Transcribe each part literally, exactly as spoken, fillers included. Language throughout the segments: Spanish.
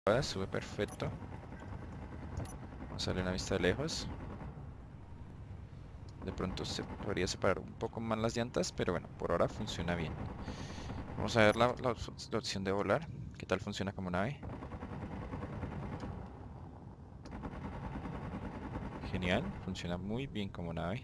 Upa, sube perfecto. Vamos a darle una vista de lejos. De pronto se podría separar un poco más las llantas, pero bueno, por ahora funciona bien. Vamos a ver la, la, la opción de volar. ¿Qué tal funciona como nave? Genial, funciona muy bien como nave.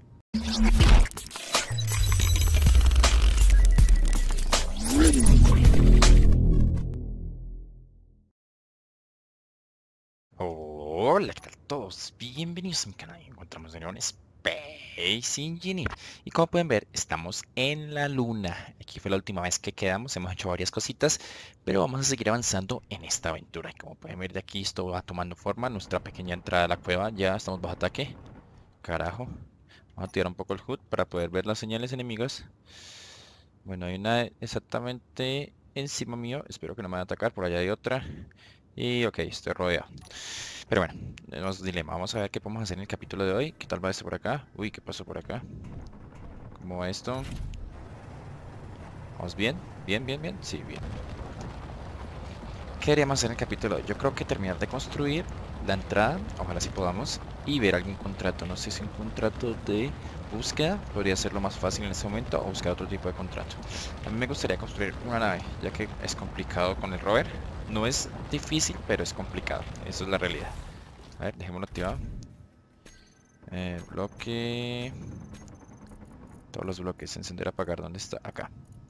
Hola, ¿qué tal todos? Bienvenidos a mi canal. Encontramos de nuevo en Space Engineer. Y como pueden ver, estamos en la luna. Aquí fue la última vez que quedamos. Hemos hecho varias cositas, pero vamos a seguir avanzando en esta aventura. Y como pueden ver de aquí, esto va tomando forma. Nuestra pequeña entrada a la cueva. Ya estamos bajo ataque. Carajo. Vamos a tirar un poco el H U D para poder ver las señales enemigas. Bueno, hay una exactamente encima mío. Espero que no me vaya a atacar. Por allá hay otra. Y ok, estoy rodeado. Pero bueno, tenemos dilema. Vamos a ver qué podemos hacer en el capítulo de hoy. ¿Qué tal va esto por acá? Uy, ¿qué pasó por acá? ¿Cómo va esto? ¿Vamos bien? ¿Bien, bien, bien? Sí, bien. ¿Qué queríamos hacer en el capítulo de hoy? Yo creo que terminar de construir la entrada, ojalá si podamos, y ver algún contrato. No sé si un contrato de búsqueda podría ser lo más fácil en este momento o buscar otro tipo de contrato. A mí me gustaría construir una nave, ya que es complicado con el rover. No es difícil, pero es complicado. Eso es la realidad. A ver, dejémoslo activado. Eh, bloque. Todos los bloques. Encender, apagar. ¿Dónde está? Acá.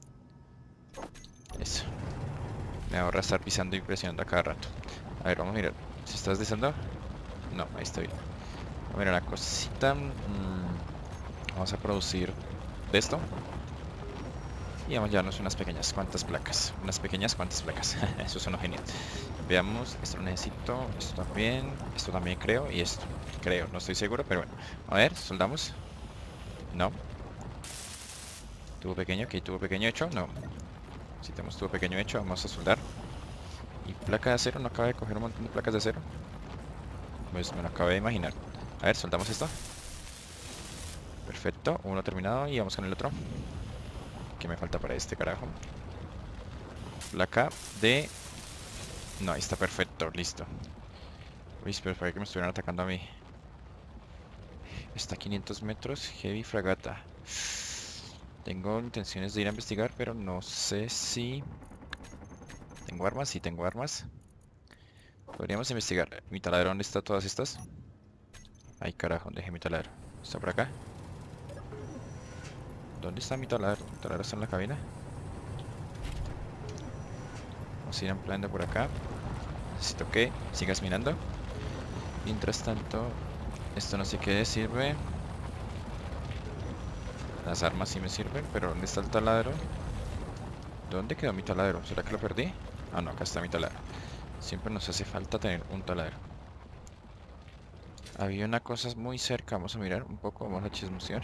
Eso. Me ahorra estar pisando y presionando a cada rato. A ver, vamos a mirar. ¿Si estás deseando? No, ahí está bien. Vamos a mirar una cosita. Mm, vamos a producir de esto. Y vamos a llevarnos unas pequeñas cuantas placas. Unas pequeñas cuantas placas. Eso suena genial. Veamos. Esto lo necesito. Esto también. Esto también creo. Y esto. Creo. No estoy seguro, pero bueno. A ver, soldamos. No. Tubo pequeño. Ok, tubo pequeño hecho. No. Si tenemos tubo pequeño hecho, vamos a soldar. Y placa de acero. No acaba de coger un montón de placas de acero. Pues me lo acabé de imaginar. A ver, soldamos esto. Perfecto. Uno terminado. Y vamos con el otro. ¿Qué me falta para este carajo? Placa de... No, ahí está perfecto. Listo. Uy, pero para que me estuvieran atacando a mí. Está a quinientos metros. Heavy fragata. Tengo intenciones de ir a investigar, pero no sé si... ¿Tengo armas? Sí, tengo armas. Podríamos investigar. ¿Mi taladro dónde está todas estas? Ay, carajo, dejé mi taladro. ¿Está por acá? ¿Dónde está mi taladro? ¿Mi taladro está en la cabina? Vamos a ir ampliando por acá. Necesito que sigas mirando. Mientras tanto, esto no sé qué sirve. Las armas sí me sirven, pero ¿dónde está el taladro? ¿Dónde quedó mi taladro? ¿Será que lo perdí? Ah, no, acá está mi taladro. Siempre nos hace falta tener un taladro. Había una cosa muy cerca. Vamos a mirar un poco. Vamos a chismosear.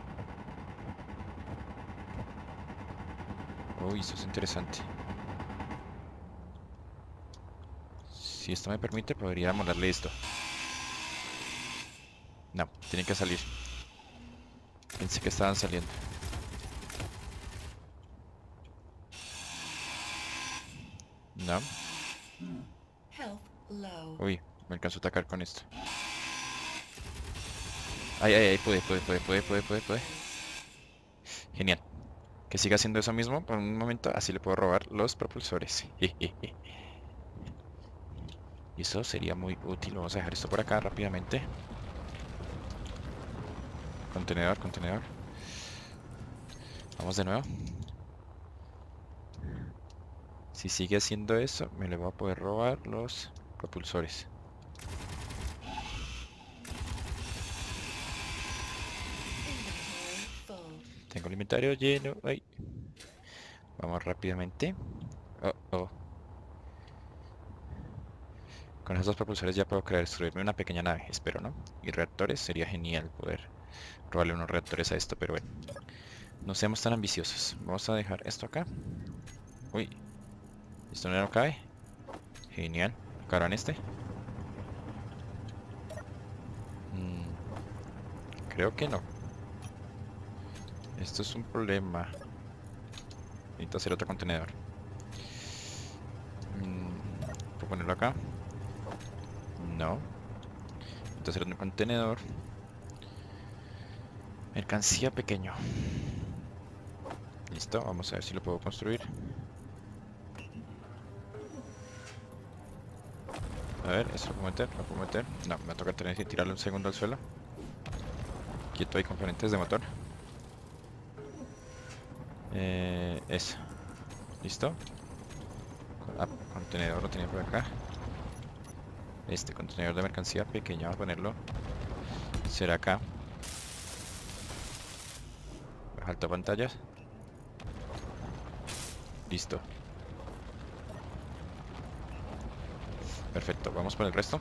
Uy, eso es interesante. Si esto me permite, podría molerle esto. No, tiene que salir. Pensé que estaban saliendo. No. Uy, me alcanzó a atacar con esto. Ay, ay, ay, puede, puede, puede, puede, puede, puede, puede. Genial. Que siga haciendo eso mismo por un momento. Así le puedo robar los propulsores. Y eso sería muy útil. Vamos a dejar esto por acá rápidamente. Contenedor, contenedor. Vamos de nuevo. Si sigue haciendo eso, me le voy a poder robar los propulsores. Tengo el inventario lleno. Ay. Vamos rápidamente. Oh, oh. Con esos dos propulsores ya puedo crear, destruirme una pequeña nave, espero, ¿no? Y reactores, sería genial poder robarle unos reactores a esto, pero bueno. No seamos tan ambiciosos. Vamos a dejar esto acá. Uy. ¿Esto no cae? Genial. ¿Acabarán este? Mm, creo que no. Esto es un problema. Necesito hacer otro contenedor. Mm, puedo ponerlo acá. No. Entonces un contenedor. Mercancía pequeño. Listo, vamos a ver si lo puedo construir. A ver, ¿eso lo puedo meter? ¿Lo puedo meter? No, me toca tener que tirarle un segundo al suelo. Quieto, hay componentes de motor. Eh, eso. ¿Listo? Ah, contenedor lo tenía por acá. Este contenedor de mercancía pequeño, vamos a ponerlo. Será acá. Alta pantallas. Listo. Perfecto, vamos por el resto.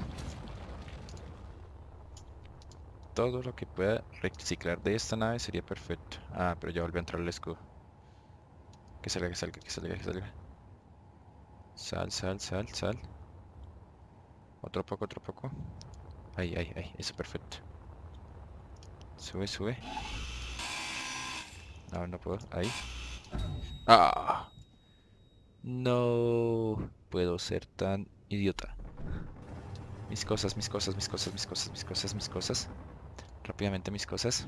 Todo lo que pueda reciclar de esta nave sería perfecto. Ah, pero ya volvió a entrar el escudo. Que salga, que salga, que salga, que salga. Sal, sal, sal, sal. Otro poco, otro poco. Ahí, ahí, ahí, eso perfecto. Sube, sube. No, no puedo, ahí. ¡Ah! No puedo ser tan idiota. Mis cosas, mis cosas, mis cosas, mis cosas, mis cosas, mis cosas. Rápidamente mis cosas.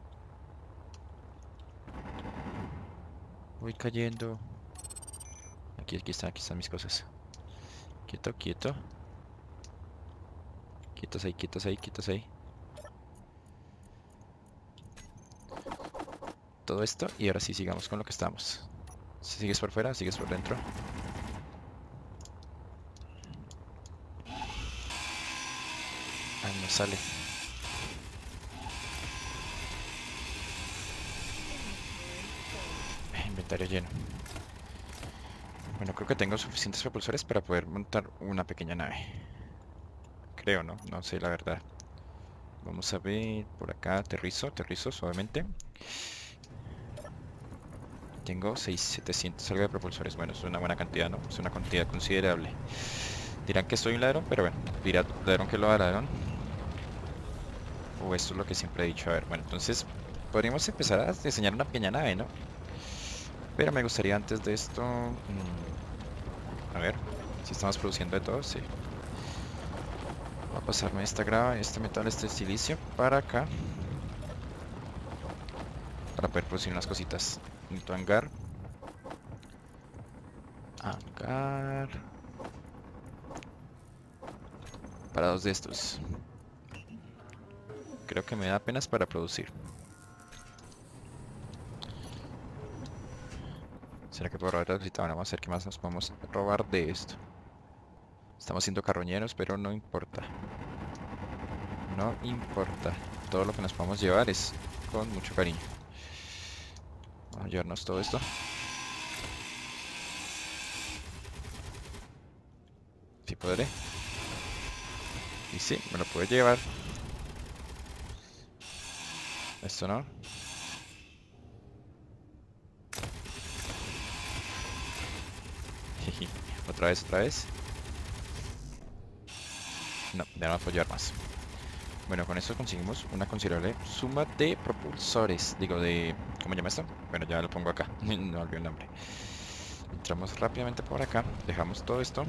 Voy cayendo. Aquí, aquí están, aquí están mis cosas. Quieto, quieto. Quietos ahí, quietos ahí, quietos ahí. Todo esto y ahora sí sigamos con lo que estamos. Si sigues por fuera, sigues por dentro. Ah, no sale. Inventario lleno. Bueno, creo que tengo suficientes propulsores para poder montar una pequeña nave. Creo, ¿no? No sé la verdad. Vamos a ver por acá. Aterrizo, aterrizo suavemente. Tengo seis mil setecientos algo de propulsores. Bueno, es una buena cantidad, ¿no? Es una cantidad considerable. Dirán que soy un ladrón, pero bueno, dirá ladrón que lo hará ladrón. O esto es lo que siempre he dicho. A ver, bueno, entonces podríamos empezar a diseñar una pequeña nave, ¿no? Pero me gustaría antes de esto... Mmm, a ver, si estamos produciendo de todo, sí. Voy a pasarme esta grava, este metal, este silicio para acá. Para poder producir unas cositas. Necesito hangar. Hangar. Para dos de estos. Creo que me da apenas para producir. ¿Será que puedo robar otra cosita? Bueno, vamos a ver qué más nos podemos robar de esto. Estamos siendo carroñeros, pero no importa. No importa. Todo lo que nos podemos llevar es con mucho cariño. Vamos a llevarnos todo esto. Si podré. Y sí, me lo puedo llevar. Esto no. Otra vez, otra vez. No, ya no puedo llevar más. Bueno, con esto conseguimos una considerable suma de propulsores. Digo, de... ¿cómo se llama esto? Bueno, ya lo pongo acá. No olvidé el nombre. Entramos rápidamente por acá. Dejamos todo esto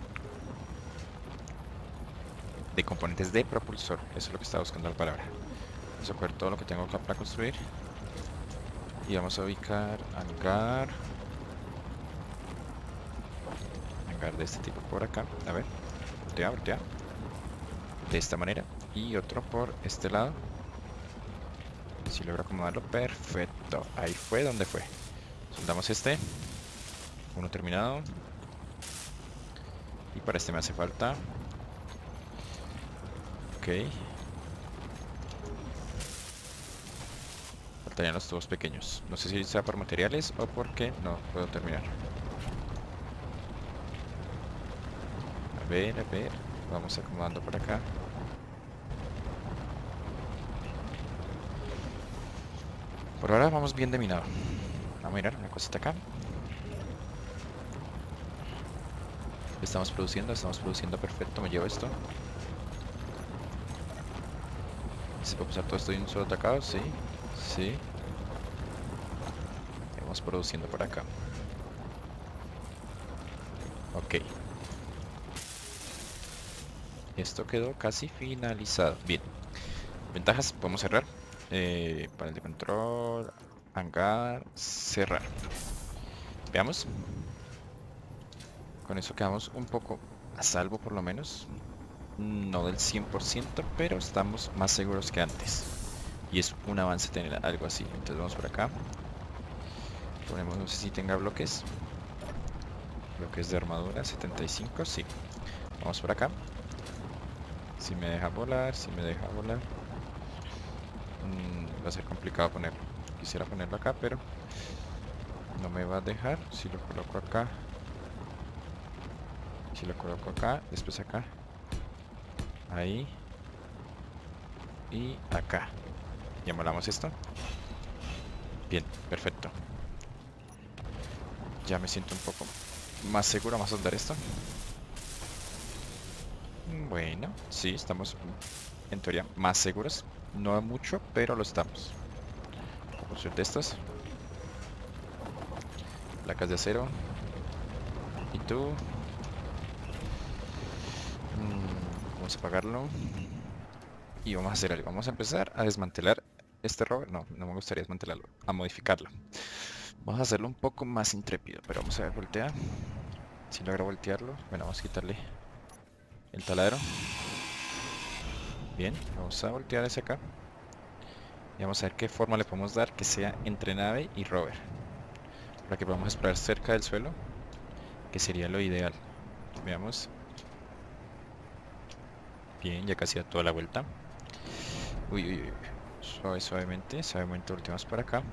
de componentes de propulsor. Eso es lo que estaba buscando la palabra. Vamos a coger todo lo que tengo acá para construir. Y vamos a ubicar hangar. Hangar de este tipo por acá. A ver. Voltea, voltea. De esta manera. Y otro por este lado. Si logro acomodarlo, perfecto. Ahí fue donde fue. Soldamos este. Uno terminado. Y para este me hace falta. Ok. Faltarían los tubos pequeños. No sé si sea por materiales o porque no puedo terminar. A ver, a ver. Vamos acomodando por acá. Por ahora vamos bien de minado. Vamos a mirar una cosita acá. Estamos produciendo, estamos produciendo perfecto. Me llevo esto. ¿Se puede pasar todo esto de un solo atacado? Sí, sí. Vamos produciendo por acá. Ok. Esto quedó casi finalizado. Bien. Ventajas, podemos cerrar. Eh, panel de control, hangar, cerrar. Veamos. Con eso quedamos un poco a salvo por lo menos. No del cien por ciento, pero estamos más seguros que antes. Y es un avance tener algo así. Entonces vamos por acá. Ponemos, no sé si tenga bloques. Bloques de armadura, setenta y cinco, sí. Vamos por acá. Si me deja volar, si me deja volar. Mm, va a ser complicado ponerlo. Quisiera ponerlo acá, pero no me va a dejar. Si lo coloco acá. Si lo coloco acá, después acá. Ahí. Y acá. Y amolamos esto. Bien, perfecto. Ya me siento un poco más seguro. Vamos a soldar esto. Bueno, sí, estamos en teoría más seguros. No mucho, pero lo estamos. Vamos a de estos. Placas de acero. Y tú. Mm, vamos a apagarlo. Y vamos a hacer algo. Vamos a empezar a desmantelar este rover. No, no me gustaría desmantelarlo. A modificarlo. Vamos a hacerlo un poco más intrépido. Pero vamos a ver, voltea. Si logra voltearlo. Bueno, vamos a quitarle el taladro. Bien, vamos a voltear ese acá. Y vamos a ver qué forma le podemos dar que sea entre nave y rover. Para que podamos explorar cerca del suelo. Que sería lo ideal. Veamos. Bien, ya casi da toda la vuelta. Uy, uy, uy. Suave, suavemente. Suavemente volteamos para acá.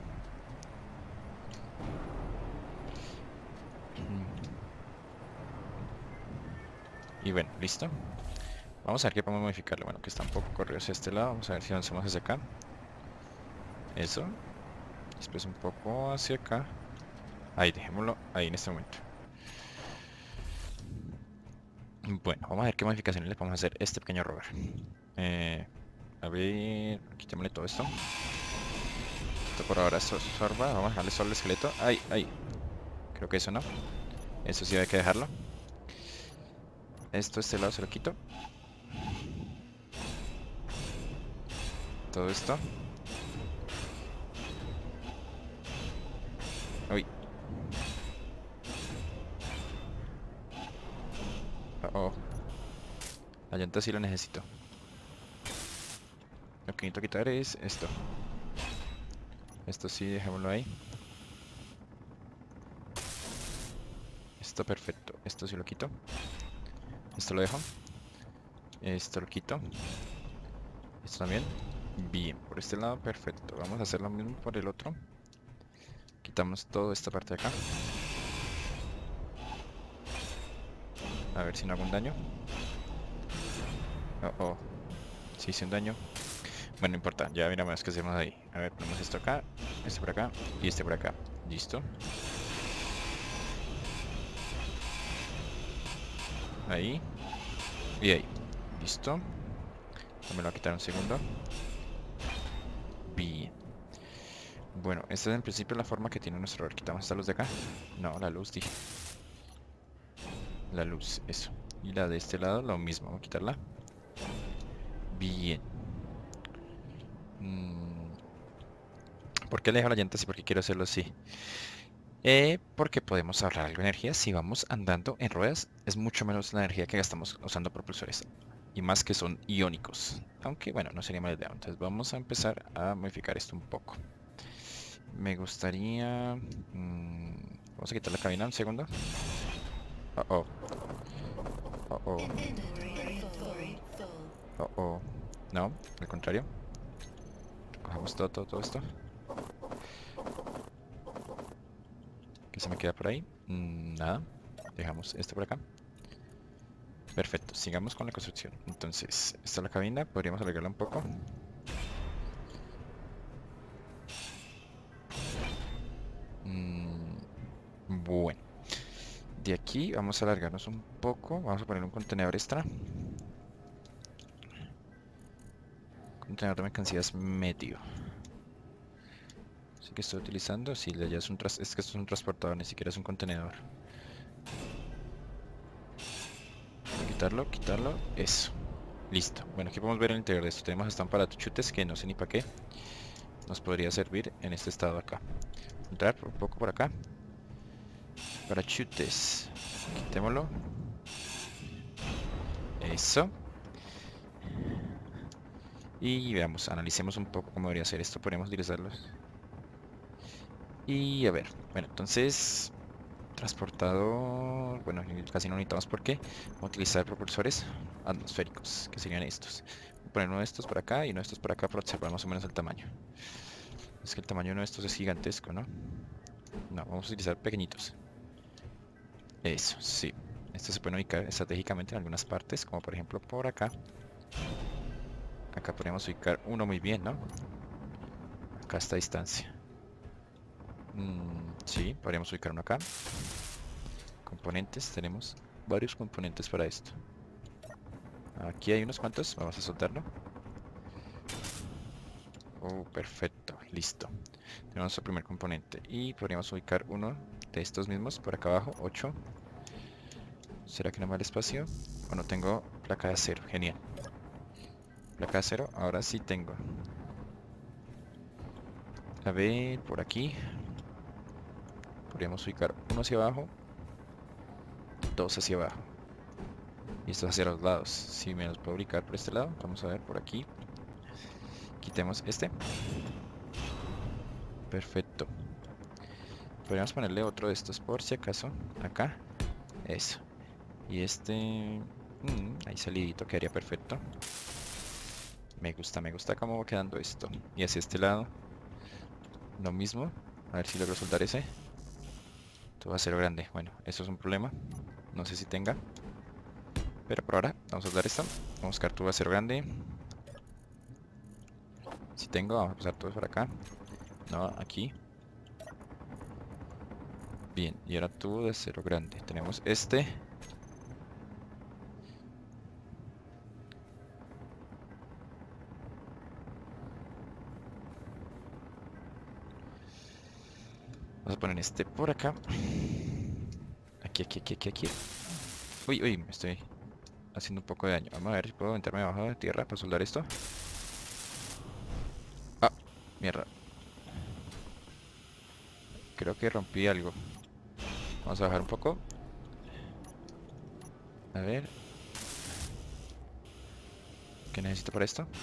Y bueno, listo. Vamos a ver qué podemos modificarlo. Bueno, que está un poco corrido hacia este lado. Vamos a ver si avanzamos hacia acá. Eso. Después un poco hacia acá. Ahí, dejémoslo ahí en este momento. Bueno, vamos a ver qué modificaciones le podemos hacer a este pequeño rover. Eh, a ver, quitémosle todo esto. Esto por ahora sorba. Vamos a dejarle solo el esqueleto. Ay, ay. Creo que eso no. Eso sí hay que dejarlo. Esto, este lado se lo quito. Todo esto. Uy. Oh, oh. La llanta sí lo necesito. Lo que necesito quitar es esto. Esto sí, dejémoslo ahí. Esto perfecto. Esto sí lo quito. Esto lo dejo. Esto lo quito. Esto también. Bien, por este lado perfecto. Vamos a hacer lo mismo por el otro. Quitamos toda esta parte de acá. A ver si no hago un daño. Oh, oh. Sí hice un daño. Bueno, no importa, ya miramos qué hacemos ahí. A ver, ponemos esto acá, este por acá y este por acá. Listo. Ahí. Y ahí. Listo. Me lo voy a quitar un segundo. Bien. Bueno, esta es en principio la forma que tiene nuestro rover. Quitamos esta luz de acá. No, la luz, dije. La luz, eso. Y la de este lado, lo mismo. Vamos a quitarla. Bien. Mm. ¿Por qué le dejo la llanta así? Porque quiero hacerlo así. Eh, porque podemos ahorrar algo de energía si vamos andando en ruedas. Es mucho menos la energía que gastamos usando propulsores. Y más que son iónicos. Aunque bueno, no sería mala idea. Entonces vamos a empezar a modificar esto un poco. Me gustaría... Mmm, vamos a quitar la cabina un segundo. Oh, oh. Oh, oh. Oh, oh. No, al contrario. Cogemos todo, todo, todo esto. ¿Qué se me queda por ahí? Mm, nada. Dejamos esto por acá. Perfecto, sigamos con la construcción. Entonces, esta es la cabina, podríamos alargarla un poco. Mm, bueno. De aquí vamos a alargarnos un poco. Vamos a poner un contenedor extra. Contenedor de mercancías medio. Así que estoy utilizando. Si ya es un tras es que esto es un transportador, ni siquiera es un contenedor. Voy a quitarlo, quitarlo. Eso. Listo. Bueno, aquí podemos ver el interior de esto. Tenemos hasta un parachutes que no sé ni para qué nos podría servir en este estado acá. Entrar un poco por acá. Parachutes. Quitémoslo. Eso. Y veamos, analicemos un poco cómo debería ser esto. Podemos utilizarlos. Y a ver, bueno, entonces transportador, bueno, casi no necesitamos porque vamos a utilizar propulsores atmosféricos, que serían estos. Voy a poner uno de estos por acá y uno de estos por acá para observar más o menos el tamaño. Es que el tamaño de uno de estos es gigantesco, ¿no? No, vamos a utilizar pequeñitos. Eso, sí. Estos se pueden ubicar estratégicamente en algunas partes, como por ejemplo por acá. Acá podríamos ubicar uno muy bien, ¿no? Acá a esta distancia. Mm, sí, podríamos ubicar uno acá. Componentes, tenemos varios componentes para esto. Aquí hay unos cuantos, vamos a soltarlo. Oh, perfecto, listo. Tenemos nuestro primer componente y podríamos ubicar uno de estos mismos por acá abajo, ocho. ¿Será que no me da el espacio? O no tengo placa de acero, genial. Placa de acero, ahora sí tengo. A ver, por aquí. Podríamos ubicar uno hacia abajo, dos hacia abajo. Y estos hacia los lados. Si me los puedo ubicar por este lado, vamos a ver por aquí. Quitemos este. Perfecto. Podríamos ponerle otro de estos por si acaso. Acá. Eso. Y este... Mmm, ahí salidito, quedaría perfecto. Me gusta, me gusta cómo va quedando esto. Y hacia este lado, lo mismo. A ver si logro soldar ese. Esto va a ser grande. Bueno, eso es un problema. No sé si tenga. Pero por ahora, vamos a soldar esto. Vamos a buscar tu acero grande. Si tengo, vamos a pasar todos por acá. No, aquí. Bien, y ahora tubo de acero grande. Tenemos este. Vamos a poner este por acá. Aquí, aquí, aquí, aquí, aquí. Uy, uy, me estoy haciendo un poco de daño. Vamos a ver si puedo meterme debajo de tierra para soldar esto. Ah, mierda. Creo que rompí algo. Vamos a bajar un poco. A ver. ¿Qué necesito para esto?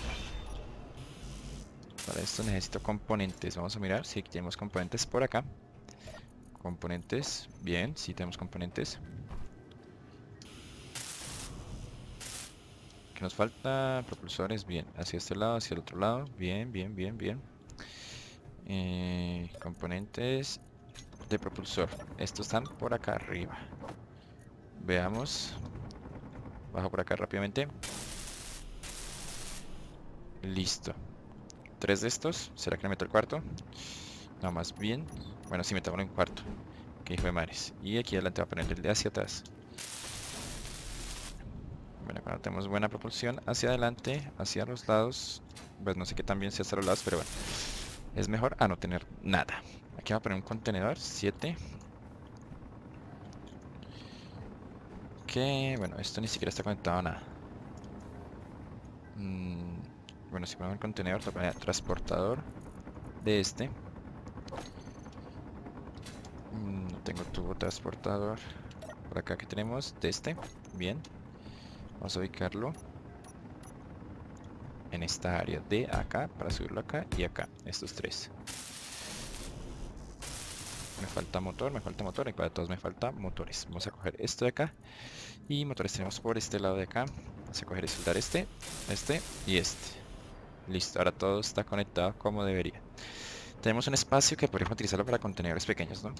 Para esto necesito componentes. Vamos a mirar si tenemos componentes por acá. Componentes. Bien, sí tenemos componentes. ¿Qué nos falta? Propulsores. Bien. Hacia este lado, hacia el otro lado. Bien, bien, bien, bien. Eh, componentes de propulsor. Estos están por acá arriba. Veamos. Bajo por acá rápidamente. Listo. Tres de estos. ¿Será que le meto el cuarto? No, más bien. Bueno, sí, metámoslo en cuarto. Que hijo de mares. Y aquí adelante va a poner el de hacia atrás. Bueno, cuando tenemos buena propulsión hacia adelante, hacia los lados. Pues no sé qué tan bien sea hacia los lados, pero bueno. Es mejor a no tener nada. Aquí va a poner un contenedor. siete. Que, bueno, esto ni siquiera está conectado a nada. Mm, bueno, si ponemos el contenedor, lo ponemos transportador de este. Mm, no tengo tubo transportador. Por acá que tenemos de este. Bien. Vamos a ubicarlo en esta área de acá, para subirlo acá y acá, estos tres. Me falta motor, me falta motor, y para todos me falta motores. Vamos a coger esto de acá. Y motores tenemos por este lado de acá. Vamos a coger y soldar este, este y este. Listo, ahora todo está conectado como debería. Tenemos un espacio que podríamos utilizarlo para contenedores pequeños, ¿no?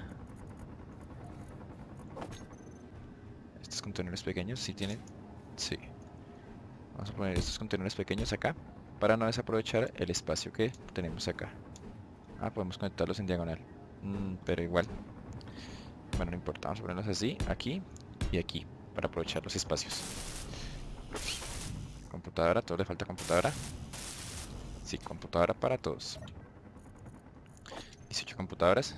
Estos contenedores pequeños sí tienen... Sí. Vamos a poner estos contenedores pequeños acá para no desaprovechar el espacio que tenemos acá. Ah, podemos conectarlos en diagonal. Mm, pero igual. Bueno, no importa, vamos a ponerlos así, aquí y aquí, para aprovechar los espacios. Computadora, todo le falta computadora. Sí, computadora para todos. dieciocho computadoras.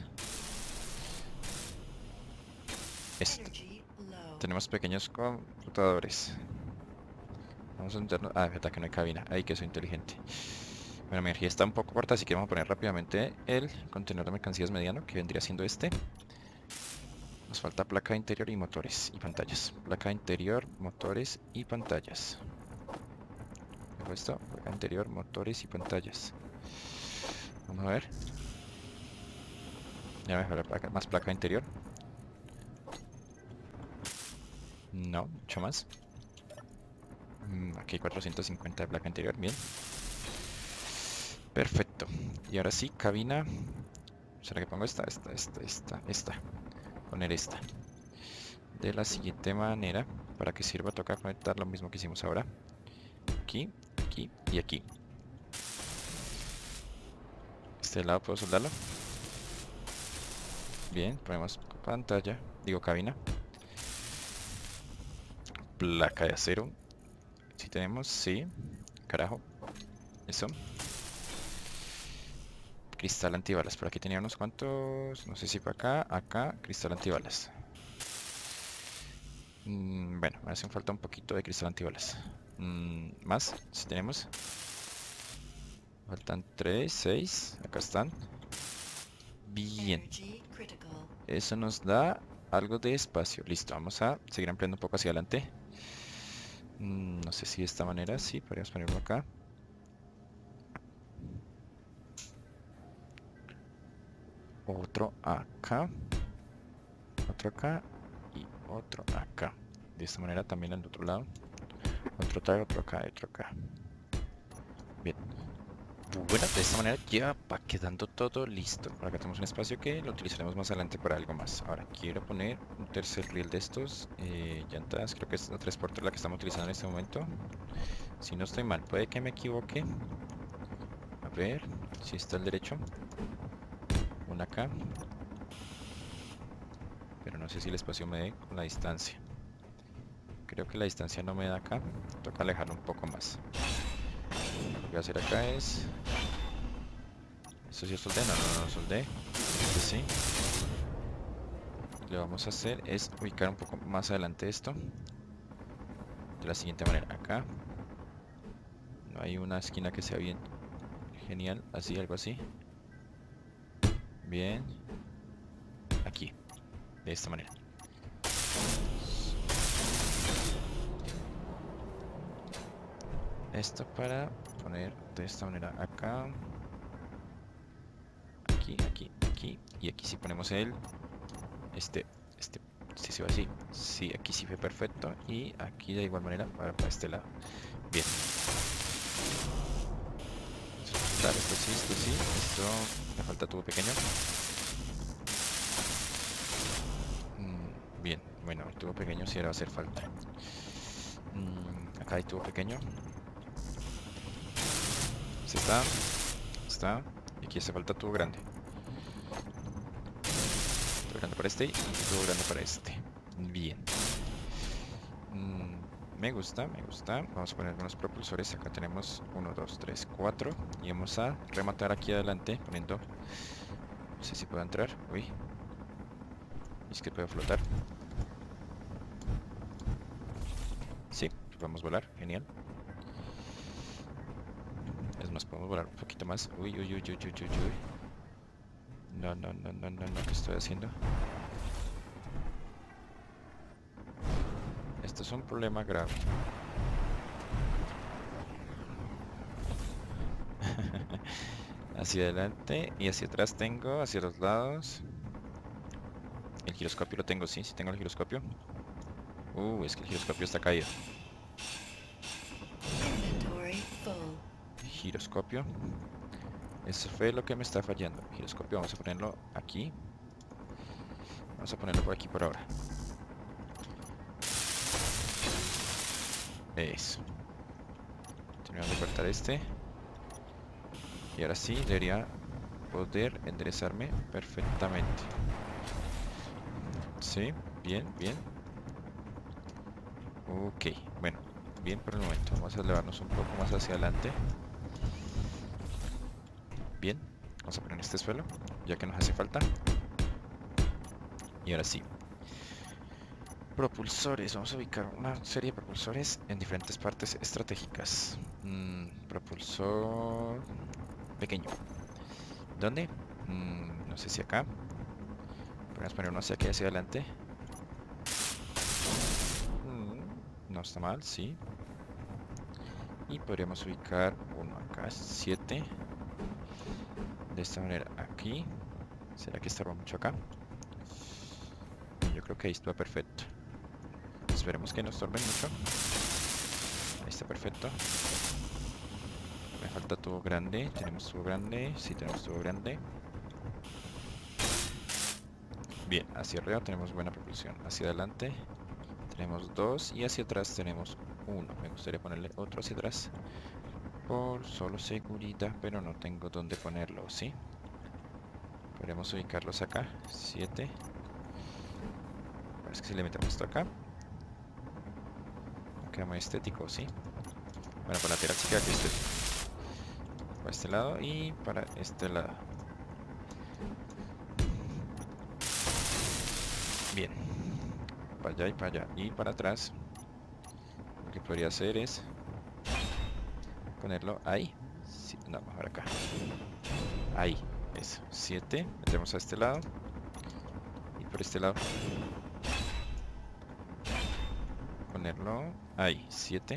Esto. Tenemos pequeños computadores. Vamos a intentar... Ah, verdad que no hay cabina. Ay, que soy inteligente. Bueno, mi energía está un poco corta, así que vamos a poner rápidamente el contenedor de mercancías mediano, que vendría siendo este. Nos falta placa interior y motores y pantallas. Placa interior, motores y pantallas. ¿Qué esto? Placa interior, motores y pantallas. Vamos a ver. Ya mejor la placa, más placa interior. No, mucho más. Mm, aquí hay cuatrocientos cincuenta de placa interior, bien. Perfecto. Y ahora sí, cabina. ¿Será que pongo esta? Esta, esta, esta, esta. Poner esta. De la siguiente manera. Para que sirva, toca conectar lo mismo que hicimos ahora. Aquí, aquí y aquí. Este lado puedo soldarlo. Bien, ponemos pantalla. Digo cabina. Placa de acero. Si tenemos, sí. Carajo. Eso. Cristal antibalas. Por aquí tenía unos cuantos. No sé si para acá. Acá. Cristal antibalas. Mm, bueno, me hacen falta un poquito de cristal antibalas. Mm, más. Si tenemos. Faltan tres, seis. Acá están. Bien. Eso nos da algo de espacio. Listo. Vamos a seguir ampliando un poco hacia adelante. Mm, no sé si de esta manera. Sí, podríamos ponerlo acá. Otro acá. Otro acá. Y otro acá. De esta manera también al otro lado. Otro acá, otro acá, otro acá. Bien. Bueno, de esta manera ya va quedando todo listo. Por acá tenemos un espacio que lo utilizaremos más adelante para algo más. Ahora quiero poner un tercer riel de estos. Eh, llantas, creo que es la tres por tres la que estamos utilizando en este momento. Si no estoy mal, puede que me equivoque. A ver, si está el derecho. Una acá. Pero no sé si el espacio me dé con la distancia. Creo que la distancia no me da acá. Toca alejarlo un poco más. Lo que voy a hacer acá es... ¿Esto sí es soldé? No, no, no, soldé. Este sí. Lo que vamos a hacer es ubicar un poco más adelante esto. De la siguiente manera. Acá. No hay una esquina que sea bien genial. Así, algo así. Bien. Aquí. De esta manera. Esto para poner de esta manera acá. Aquí, aquí, aquí. Y aquí si ponemos el... Este, este, si se va así. Sí, aquí sí fue perfecto. Y aquí de igual manera para, para este lado. Bien. Claro, esto sí, esto sí. Esto me falta tubo pequeño. Mm, bien, bueno, el tubo pequeño sí era va a hacer falta. Mm, acá hay tubo pequeño. Se está. Está. Y aquí hace falta tubo grande. Tubo grande para este y tubo grande para este. Bien. Mm, me gusta, me gusta. Vamos a poner unos propulsores. Acá tenemos uno, dos, tres, cuatro. Y vamos a rematar aquí adelante poniendo... No sé si puedo entrar. Uy. Es que puedo flotar. Sí, podemos volar. Genial. Es más, podemos volar un poquito más. Uy, uy, uy, uy, uy, uy, uy. No, no, no, no, no, no. ¿Qué estoy haciendo? Esto es un problema grave. Hacia adelante y hacia atrás tengo, hacia los lados. El giroscopio lo tengo, sí, sí tengo el giroscopio. Uh, es que el giroscopio está caído. Giroscopio. Eso fue lo que me está fallando. Giroscopio, vamos a ponerlo aquí. Vamos a ponerlo por aquí por ahora. Eso. Terminamos de cortar este. Y ahora sí, debería poder enderezarme perfectamente. Sí, bien, bien. Ok, bueno, bien por el momento. Vamos a elevarnos un poco más hacia adelante. Bien, vamos a poner este suelo, ya que nos hace falta. Y ahora sí. Propulsores, vamos a ubicar una serie de propulsores en diferentes partes estratégicas. Mm, propulsor pequeño. ¿Dónde? Mm, no sé si acá. Podemos poner uno hacia aquí, hacia adelante. Mm, no está mal, sí. Y podríamos ubicar uno acá, siete. De esta manera aquí. ¿Será que estorba mucho acá? Yo creo que ahí está perfecto. Esperemos que no estorben mucho. Ahí está perfecto. Me falta tubo grande. ¿Tenemos tubo grande? Sí, tenemos tubo grande. Bien, hacia arriba tenemos buena propulsión. Hacia adelante tenemos dos y hacia atrás tenemos uno. Me gustaría ponerle otro hacia atrás por solo seguridad, pero no tengo dónde ponerlo, ¿sí? Podríamos ubicarlos acá. siete. Parece que si le metemos esto acá queda muy estético, ¿sí? Bueno, para lateral sí queda que estético. Para este lado y para este lado. Bien. Para allá y para allá. Y para atrás. Lo que podría hacer es ponerlo ahí. Sí, no, mejor acá. Ahí. Eso. siete. Metemos a este lado. Y por este lado. Ponerlo ahí. siete.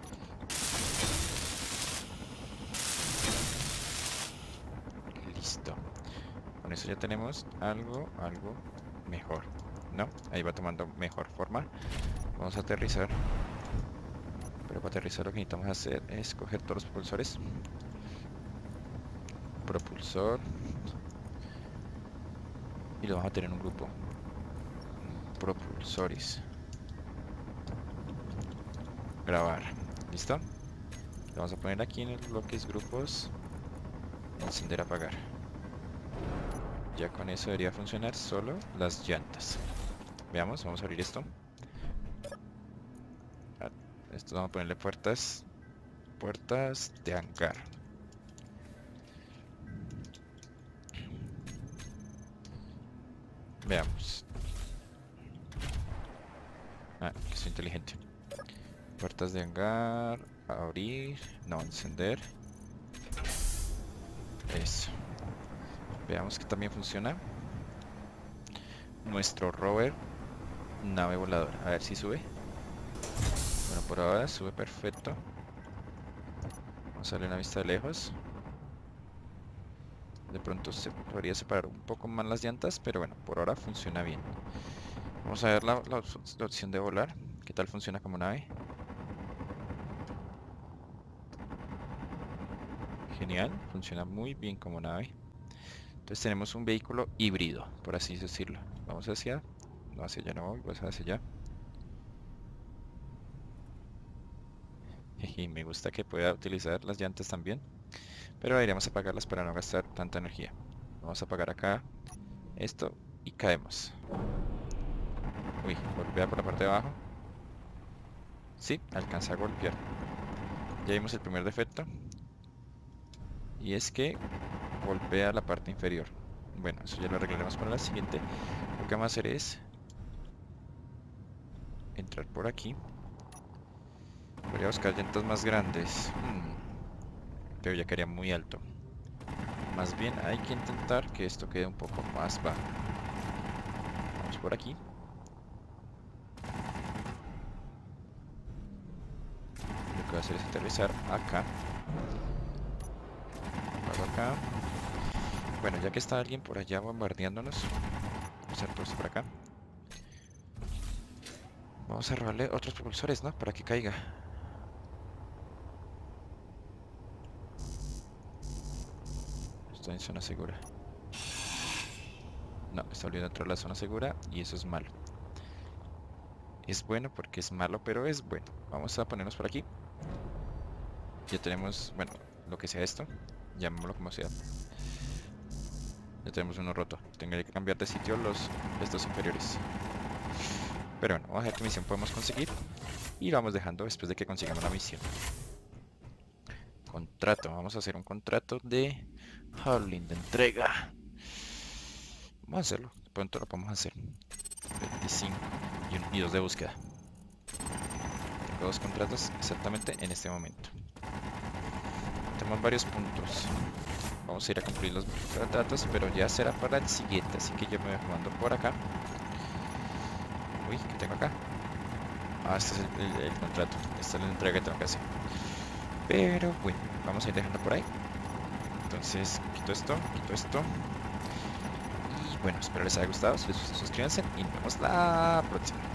Listo. Con eso ya tenemos algo, algo mejor, ¿no? Ahí va tomando mejor forma. Vamos a aterrizar. Pero para aterrizar lo que necesitamos hacer es coger todos los propulsores. Propulsor. Y lo vamos a tener en un grupo. Propulsores. Grabar. ¿Listo? Lo vamos a poner aquí en el bloques grupos. Encender, apagar. Ya con eso debería funcionar solo las llantas. Veamos, vamos a abrir esto. Esto vamos a ponerle puertas. Puertas de hangar. Veamos. Ah, que soy inteligente. Puertas de hangar. Abrir. No, encender. Eso. Veamos que también funciona. Nuestro rover. Nave voladora. A ver si sube. Bueno, por ahora sube perfecto. Vamos a darle una vista de lejos. De pronto se podría separar un poco más las llantas, pero bueno, por ahora funciona bien. Vamos a ver la, la, la opción de volar. ¿Qué tal funciona como nave? Genial, funciona muy bien como nave. Entonces tenemos un vehículo híbrido, por así decirlo. Vamos hacia... No, hacia allá no voy, pues hacia allá. Y me gusta que pueda utilizar las llantas también. Pero deberíamos apagarlas para no gastar tanta energía. Vamos a apagar acá esto y caemos. Uy, golpea por la parte de abajo. Sí, alcanza a golpear. Ya vimos el primer defecto. Y es que golpea la parte inferior. Bueno, eso ya lo arreglaremos para la siguiente. Lo que vamos a hacer es entrar por aquí. Voy a buscar llantas más grandes. Hmm, pero ya quedaría muy alto. Más bien hay que intentar que esto quede un poco más bajo. Vamos por aquí. Lo que voy a hacer es aterrizar acá. Apago acá. Bueno, ya que está alguien por allá bombardeándonos, vamos a hacer todo esto por acá. Vamos a robarle otros propulsores, ¿no? Para que caiga. Estoy en zona segura. No, está volviendo a entrar a la zona segura y eso es malo. Es bueno porque es malo, pero es bueno. Vamos a ponernos por aquí. Ya tenemos, bueno, lo que sea esto. Llamémoslo como sea. Ya tenemos uno roto. Tendré que cambiar de sitio los estos inferiores. Pero bueno, vamos a ver qué misión podemos conseguir. Y lo vamos dejando después de que consigamos la misión. Contrato. Vamos a hacer un contrato de hauling, de entrega. Vamos a hacerlo. De pronto lo podemos hacer. veinticinco. y, un- y dos de búsqueda. Tengo dos contratos exactamente en este momento. Tenemos varios puntos. Vamos a ir a cumplir los contratos, pero ya será para el siguiente. Así que yo me voy jugando por acá. Uy, ¿qué tengo acá? Ah, este es el, el- el contrato. Esta es la entrega que tengo que hacer. Pero bueno, vamos a ir dejando por ahí. Entonces, quito esto, quito esto. Y bueno, espero les haya gustado. Si les gustó, suscríbanse y nos vemos la próxima.